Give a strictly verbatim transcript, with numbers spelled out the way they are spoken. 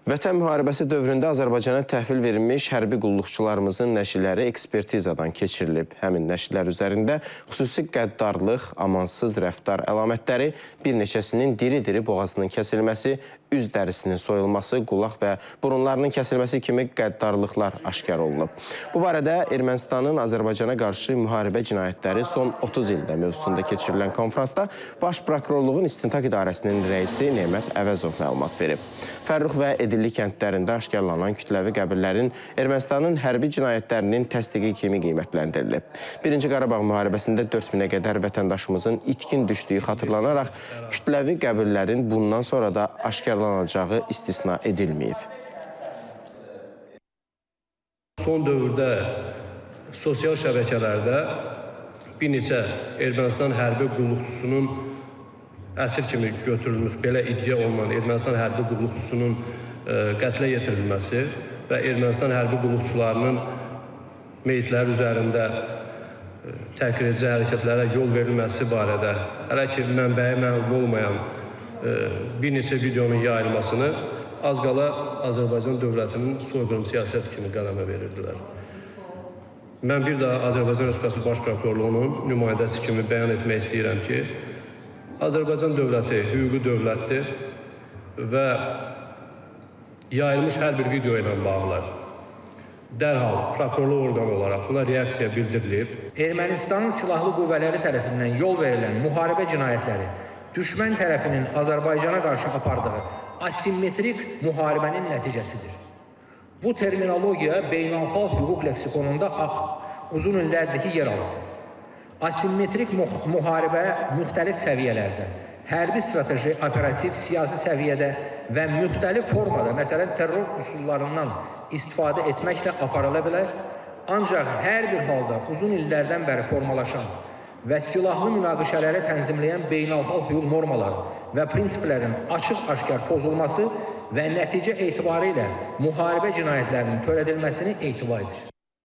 Vətən müharibəsi dövründə Azərbaycana təhvil verilmiş hərbi qulluqçularımızın nəşrləri ekspertizadan keçirilib. Həmin nəşrlər üzərində xüsusi qəddarlıq, amansız rəftar əlamətləri, bir neçəsinin diri-diri boğazının kəsilməsi, üz dərisinin soyulması, qulaq və burunlarının kəsilməsi kimi qəddarlıqlar aşkar olunub. Bu barədə Ermənistanın Azərbaycana qarşı müharibə cinayətləri son otuz ildə mövzusunda keçirilən konfransda Baş Prokurorluğun İstintaq İdarəsinin rəisi Nemət Əvəzov məlumat verib. Fərrux və Edilli kəndlərində aşkarlanan kütləvi qəbirlərin Ermənistanın hərbi cinayətlərinin təsdiqi kimi qiymətləndirilib. Birinci Qarabağ müharibəsində dörd minə qədər vətəndaşımızın itkin düşdüyü xatırlanaraq, kütləvi qəbirlərin bundan sonra da aşkarlanacağı istisna edilməyib. Son dövrdə sosial şəbəkələrdə bir neçə Ermənistan hərbi qulluqçusunun əsir kimi götürülmüş, belə iddia olunan Ermənistan hərbi qulluqçusunun qətlə yetirilməsi və Ermənistan hərbi qulluqçularının meyitləri üzərində təhqiredici hərəkətlərə yol verilməsi barədə hələ ki mənbəyi məlum olmayan bir neçə videonun yayılmasını az qala Azərbaycan dövlətinin soyqırım siyasət kimi qələmə verirdilər. Mən bir daha Azərbaycan Respublikası Baş Prokurorluğunun nümayəndəsi kimi bəyan etmək istəyirəm ki, Azərbaycan dövləti hüquqi dövlətdir və yayılmış hər bir video ilə bağlı dərhal prokurorluq orqanı olaraq buna reaksiya bildirilib. Ermənistanın silahlı qüvvələri tərəfindən yol verilən müharibə cinayətləri düşmən tərəfinin Azərbaycana qarşı apardığı asimmetrik müharibənin nəticəsidir. Bu terminologiya beynəlxalq hüquq leksikonunda uzun illərdəki yer alır. Asimmetrik müharibə müxtəlif səviyyələrdə, hərbi strateji, operativ, siyasi səviyyədə və müxtəlif formada, məsələn, terror üsullarından istifadə etməklə aparıla bilər. Ancaq hər bir halda uzun illərdən bəri formalaşan və silahlı münaqişələri tənzimləyən beynəlxalq hüquq normaları və prinsiplərin açıq-aşkar pozulması və nəticə etibarı ilə müharibə cinayətlərinin törədilməsini etibar edir.